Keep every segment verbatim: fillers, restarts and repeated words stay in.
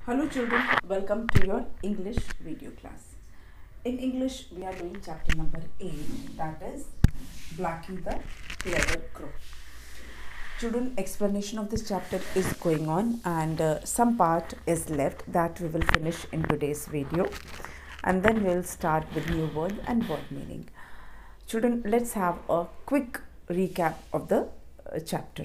Hello children, welcome to your English video class. In English, we are doing chapter number eight, that is Blackie the Clever Crow. Children, explanation of this chapter is going on and uh, some part is left that we will finish in today's video, and then we will start with new word and word meaning. Children, let's have a quick recap of the uh, chapter.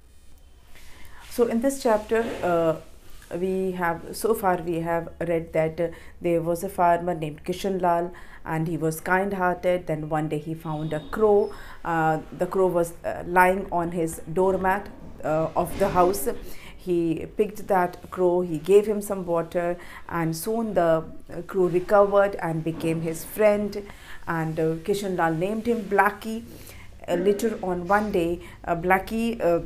So in this chapter, uh, we have so far we have read that uh, there was a farmer named Kishan Lal and he was kind hearted. Then one day he found a crow. Uh, the crow was uh, lying on his doormat uh, of the house. He picked that crow, he gave him some water, and soon the uh, crow recovered and became his friend, and uh, Kishan Lal named him Blackie. Uh, later on one day, uh, Blackie uh,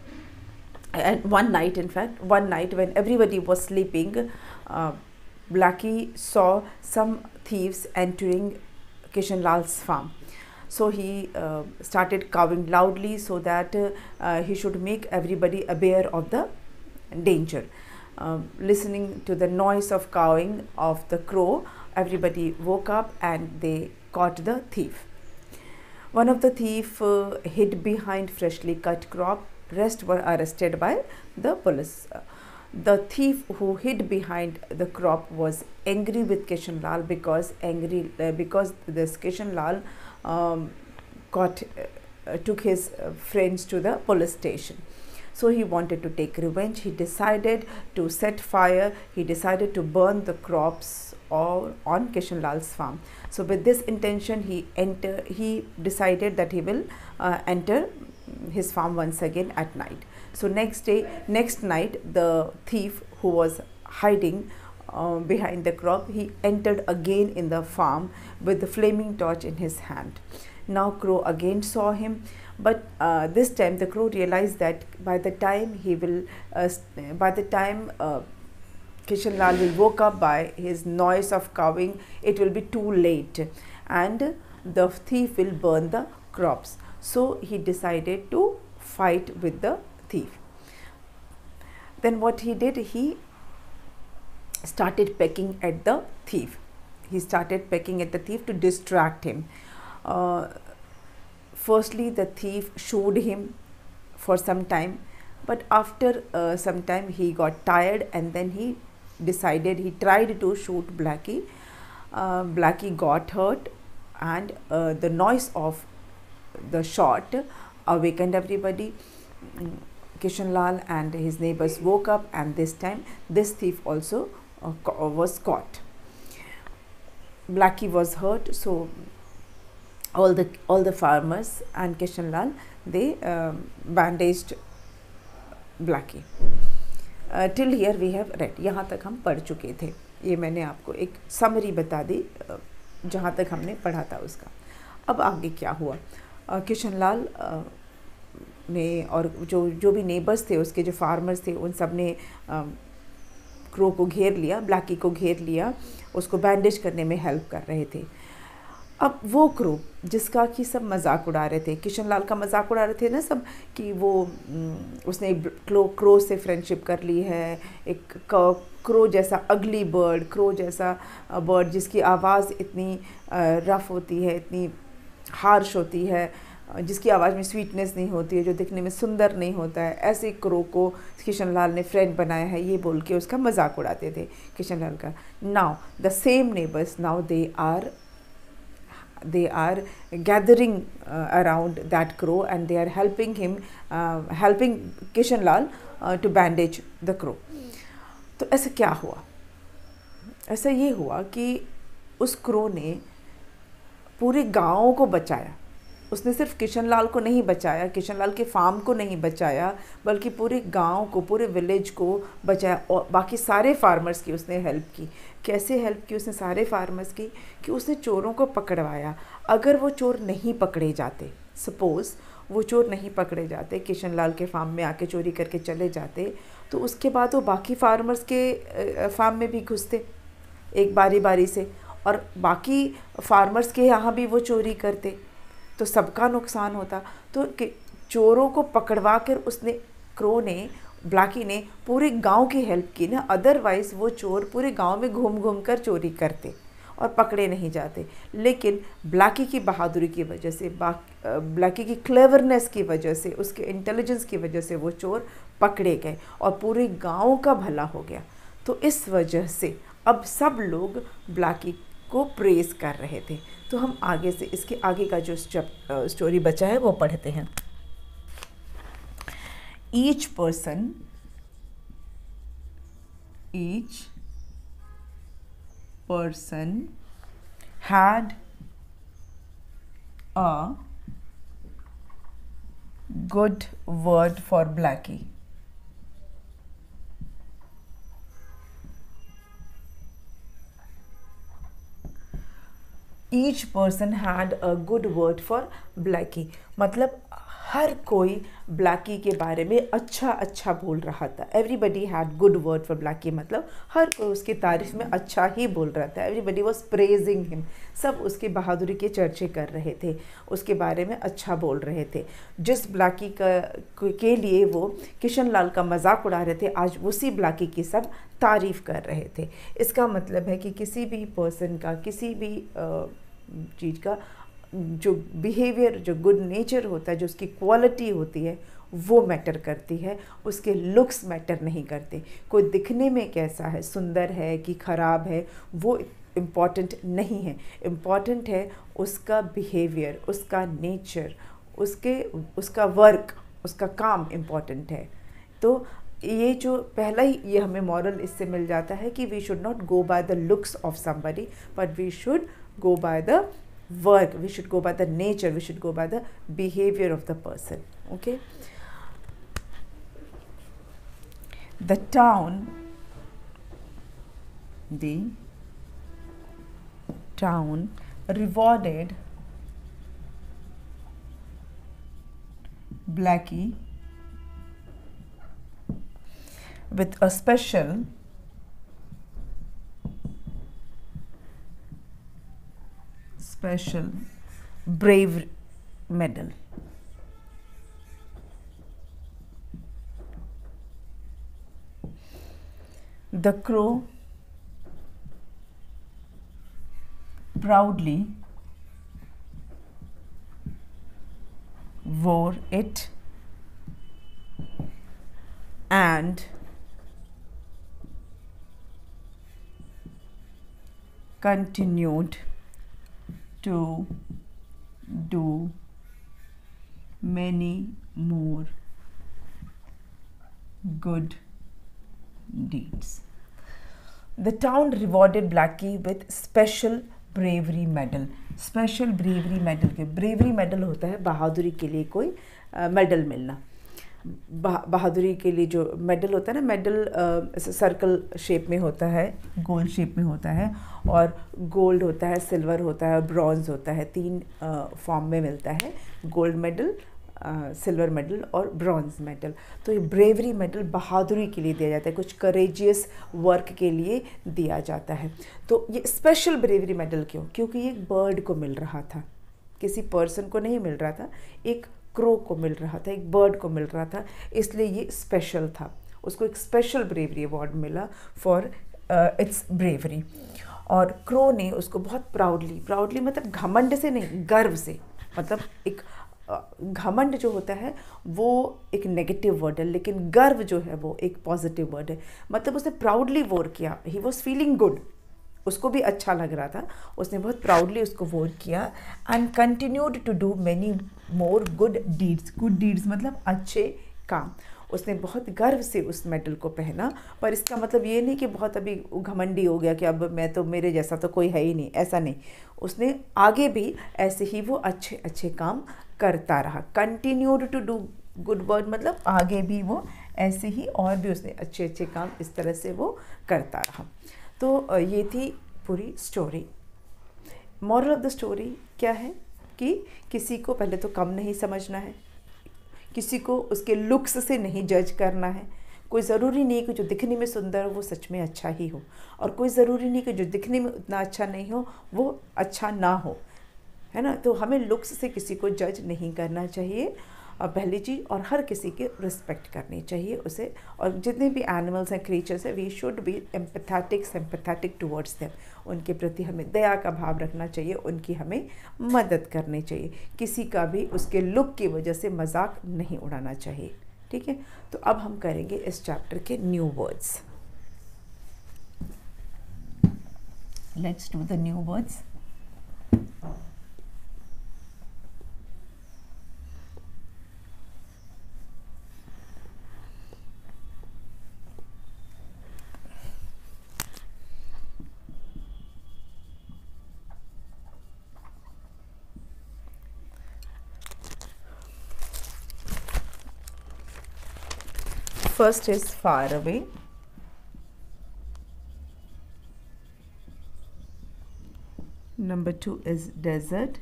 and one night in fact one night when everybody was sleeping, uh, Blackie saw some thieves entering Kishan Lal's farm. So he uh, started cawing loudly so that uh, uh, he should make everybody aware of the danger. Uh, listening to the noise of cawing of the crow, everybody woke up and they caught the thief. One of the thief uh, hid behind freshly cut crop. Rest were arrested by the police. The thief who hid behind the crop was angry with Kishan Lal because angry uh, because this Kishan Lal um, got uh, took his uh, friends to the police station. So he wanted to take revenge. He decided to set fire. He decided to burn the crops all on Kishan Lal's farm. So with this intention, he enter. He decided that he will uh, enter his farm once again at night. So next day, next night, the thief who was hiding uh, behind the crop, he entered again in the farm with the flaming torch in his hand. Now crow again saw him, but uh, this time the crow realized that by the time he will, uh, by the time uh, Kishan Lal will woke up by his noise of cawing, it will be too late, and the thief will burn the crops. So he decided to fight with the thief. Then what he did, he started pecking at the thief. He started pecking at the thief to distract him. Uh, firstly, the thief showed him for some time, but after uh, some time he got tired and then he decided, he tried to shoot Blackie. Uh, Blackie got hurt, and uh, the noise of the shot awakened everybody. Kishan Lal and his neighbors woke up, and this time this thief also uh, was caught. Blackie was hurt, so all the all the farmers and Kishan Lal, they um, bandaged Blackie. Uh, till here we have read. यहाँ तक हम पढ़ चुके थे. ये मैंने आपको एक समरी बता दी uh, जहाँ तक हमने पढ़ा था उसका. अब आगे क्या हुआ? किशन लाल ने और जो जो भी नेबर्स थे, उसके जो फार्मर्स थे, उन सब ने क्रो को घेर लिया, ब्लैकी को घेर लिया, उसको बैंडेज करने में हेल्प कर रहे थे. अब वो क्रो जिसका कि सब मजाक उड़ा रहे थे, किशन लाल का मजाक उड़ा रहे थे ना सब, कि वो उसने एक क्रो क्रो से फ्रेंडशिप कर ली है, एक क्रो जैसा अगली बर्ड, क्रो जैसा बर्ड जिसकी आवाज़ इतनी रफ़ होती है, इतनी हार्श होती है, जिसकी आवाज़ में स्वीटनेस नहीं होती है, जो दिखने में सुंदर नहीं होता है, ऐसे क्रो को किशन लाल ने फ्रेंड बनाया है, ये बोल के उसका मजाक उड़ाते थे किशन लाल का. Now the same neighbours, now they are they are gathering uh, around that crow and they are helping him, uh, helping Kishan Lal uh, to bandage the crow. तो ऐसा क्या हुआ? ऐसा ये हुआ कि उस क्रो ने पूरे गाँव को बचाया. उसने सिर्फ किशन लाल को नहीं बचाया, किशन लाल के फार्म को नहीं बचाया, बल्कि पूरे गांव को, पूरे विलेज को बचाया, और बाकी सारे फार्मर्स की उसने हेल्प की. कैसे हेल्प की उसने सारे फार्मर्स की? कि उसने चोरों को पकड़वाया. अगर वो चोर नहीं पकड़े जाते, सपोज़ वो चोर नहीं पकड़े जाते, किशन लाल के फार्म में आके चोरी करके चले जाते, तो उसके बाद वो बाकी फार्मर्स के फार्म में भी घुसते एक बारी बारी से, और बाकी फार्मर्स के यहाँ भी वो चोरी करते, तो सबका नुकसान होता. तो चोरों को पकड़वा कर उसने, क्रो ने ब्लैकी ने पूरे गांव की हेल्प की ना, अदरवाइज़ वो चोर पूरे गांव में घूम घूम कर चोरी करते और पकड़े नहीं जाते। लेकिन ब्लैकी की बहादुरी की वजह से, ब्लैकी की क्लेवरनेस की वजह से, उसके इंटेलिजेंस की वजह से वो चोर पकड़े गए और पूरे गांव का भला हो गया। तो इस वजह से अब सब लोग ब्लैकी को प्रेज़ कर रहे थे। तो हम आगे से इसके आगे का जो स्टोरी बचा है वो पढ़ते हैं। Each person each person had a good word for Blackie. Each person had a good word for Blackie. मतलब हर कोई ब्लैकी के बारे में अच्छा अच्छा बोल रहा था। Everybody had good word for Blacky, मतलब हर कोई उसकी तारीफ में अच्छा ही बोल रहा था। एवरीबडी वॉज प्रेजिंग हिम, सब उसकी बहादुरी के चर्चे कर रहे थे, उसके बारे में अच्छा बोल रहे थे। जिस ब्लैकी का के लिए वो किशन लाल का मजाक उड़ा रहे थे, आज उसी ब्लैकी की सब तारीफ कर रहे थे। इसका मतलब है कि किसी भी पर्सन का, किसी भी चीज़ का जो बिहेवियर, जो गुड नेचर होता है, जो उसकी क्वालिटी होती है, वो मैटर करती है, उसके लुक्स मैटर नहीं करते। कोई दिखने में कैसा है, सुंदर है कि ख़राब है, वो इम्पॉर्टेंट नहीं है। इम्पॉर्टेंट है उसका बिहेवियर, उसका नेचर, उसके उसका वर्क, उसका काम इम्पॉर्टेंट है। तो ये जो पहला ही ये हमें मॉरल इससे मिल जाता है कि we should not go by the looks of somebody, but we should go by the work, we should go by the nature, we should go by the behavior of the person. Okay, the town the town rewarded Blackie with a special special bravery medal. The crow proudly wore it and continued to do many more good deeds. The town rewarded Blackie with special bravery medal. Special bravery medal के bravery medal होता है बहादुरी के लिए कोई medal uh, मिलना। बहादुरी के लिए जो मेडल होता है ना, मेडल सर्कल शेप में होता है, गोल शेप में होता है, और गोल्ड होता है, सिल्वर होता है और ब्रॉन्ज होता है। तीन फॉर्म में मिलता है, गोल्ड मेडल, सिल्वर मेडल और ब्रॉन्ज मेडल। तो ये ब्रेवरी मेडल बहादुरी के लिए दिया जाता है, कुछ करेजियस वर्क के लिए दिया जाता है। तो ये स्पेशल ब्रेवरी मेडल क्यों? क्योंकि ये बर्ड को मिल रहा था, किसी पर्सन को नहीं मिल रहा था, एक क्रो को मिल रहा था, एक बर्ड को मिल रहा था, इसलिए ये स्पेशल था। उसको एक स्पेशल ब्रेवरी अवार्ड मिला फॉर इट्स ब्रेवरी। और क्रो ने उसको बहुत प्राउडली, प्राउडली मतलब घमंड से नहीं, गर्व से, मतलब एक घमंड जो होता है वो एक नेगेटिव वर्ड है, लेकिन गर्व जो है वो एक पॉजिटिव वर्ड है। मतलब उसने प्राउडली वोर किया, ही वॉज फीलिंग गुड, उसको भी अच्छा लग रहा था, उसने बहुत प्राउडली उसको वोर किया। And continued to do many more good deeds. Good deeds मतलब अच्छे काम। उसने बहुत गर्व से उस मेडल को पहना, पर इसका मतलब ये नहीं कि बहुत अभी घमंडी हो गया कि अब मैं तो, मेरे जैसा तो कोई है ही नहीं, ऐसा नहीं। उसने आगे भी ऐसे ही वो अच्छे अच्छे काम करता रहा। Continued to do good word मतलब आगे भी वो ऐसे ही और भी उसने अच्छे अच्छे काम इस तरह से वो करता रहा। तो ये थी पूरी story. Moral of the story क्या है कि किसी को पहले तो कम नहीं समझना है, किसी को उसके लुक्स से नहीं जज करना है। कोई ज़रूरी नहीं कि जो दिखने में सुंदर हो वो सच में अच्छा ही हो, और कोई ज़रूरी नहीं कि जो दिखने में उतना अच्छा नहीं हो वो अच्छा ना हो, है ना। तो हमें लुक्स से किसी को जज नहीं करना चाहिए। और पहली चीज़, और हर किसी की रिस्पेक्ट करनी चाहिए उसे, और जितने भी एनिमल्स हैं, क्रीचर्स हैं, we should be empathetic sympathetic towards them. उनके प्रति हमें दया का भाव रखना चाहिए, उनकी हमें मदद करनी चाहिए, किसी का भी उसके लुक की वजह से मजाक नहीं उड़ाना चाहिए। ठीक है, तो अब हम करेंगे इस चैप्टर के new words. Let's do the new words. First is far away. Number two is desert.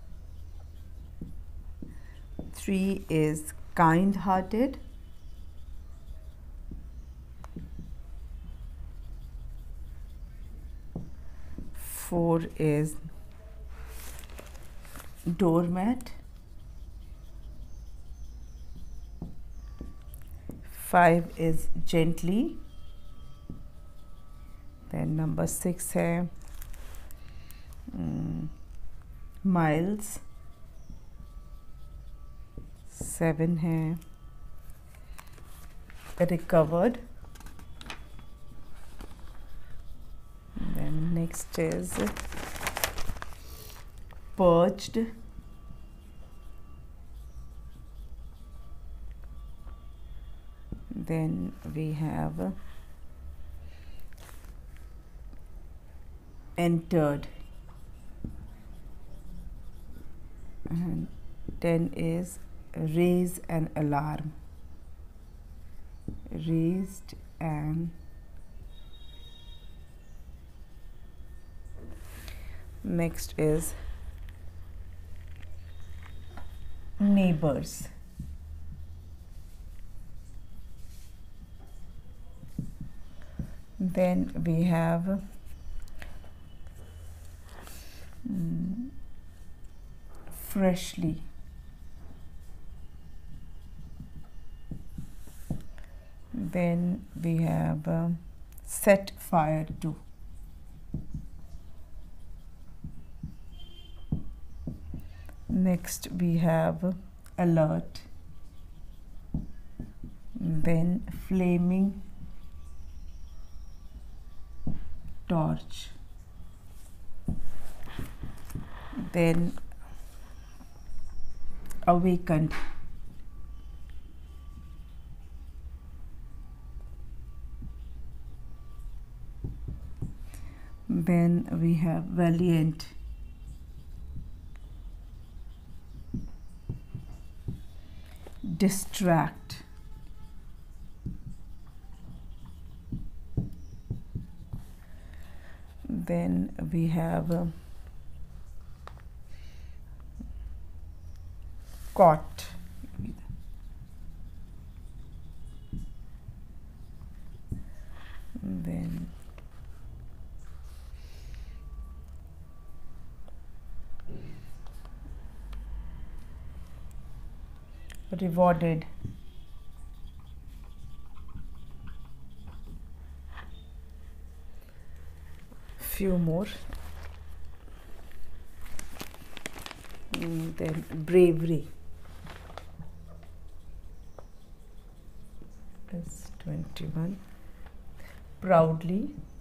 Three is kind-hearted. Four is doormat. Five is gently. Then number six है um, miles. Seven है recovered. Then next is purged. Then we have entered, and ten is raise an alarm. Raised an next is neighbors. Then we have um, freshly. Then we have uh, set fire to. Next we have alert. Then flaming torch. Then awakened. Then we have valiant. Distract. Then we have uh, caught. Then rewarded. Few more. And then bravery is twenty-one. Proudly.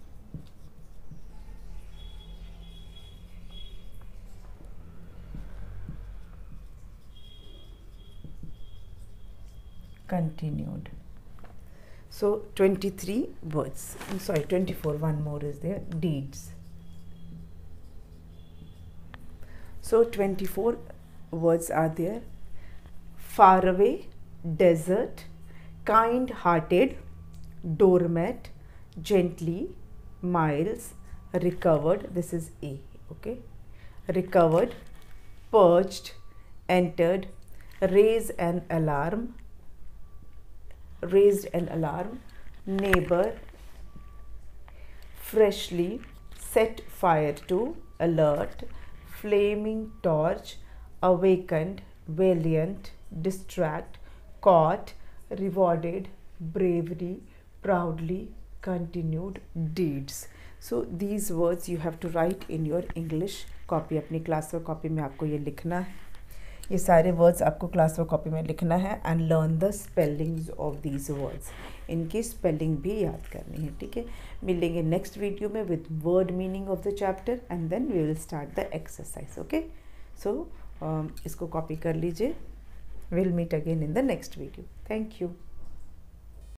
Continued. So twenty-three words. I'm sorry, twenty-four. One more is there. Deeds. So twenty-four words are there. Far away, desert, kind-hearted, doormat, gently, miles, recovered. This is A. Okay. Recovered, purged, entered, raise an alarm. Raised an alarm, neighbor, freshly, set fire to, alert, flaming torch, awakened, valiant, distract, caught, rewarded, bravery, proudly, continued, deeds. So these words you have to write in your English copy. अपनी class work copy में आपको ये लिखना है, ये सारे words आपको class work copy में लिखना है and learn the spellings of these words, इनकी स्पेलिंग भी याद करनी है, ठीक है। मिलेंगे नेक्स्ट वीडियो में with word meaning of the chapter and then we will start the exercise, okay. So इसको कॉपी कर लीजिए, will meet again in the next video, thank you.